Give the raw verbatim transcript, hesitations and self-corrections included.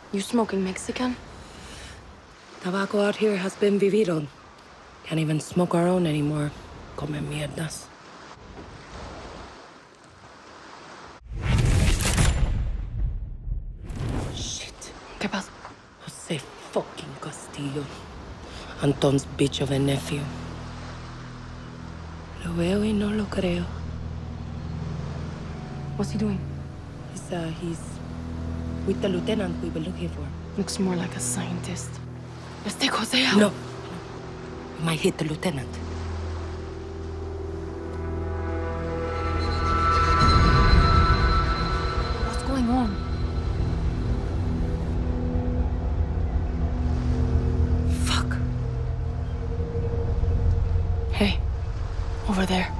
You smoking Mexican? Tobacco out here has been vivido. Can't even smoke our own anymore. Come mierdas. Shit. ¿Qué pasa? Jose fucking Castillo. Anton's bitch of a nephew. Lo veo y no lo creo. What's he doing? He's, uh, he's with the lieutenant we were looking for. Looks more like a scientist. Let's take Jose out. No. We might hit the lieutenant. What's going on? Fuck. Hey, over there.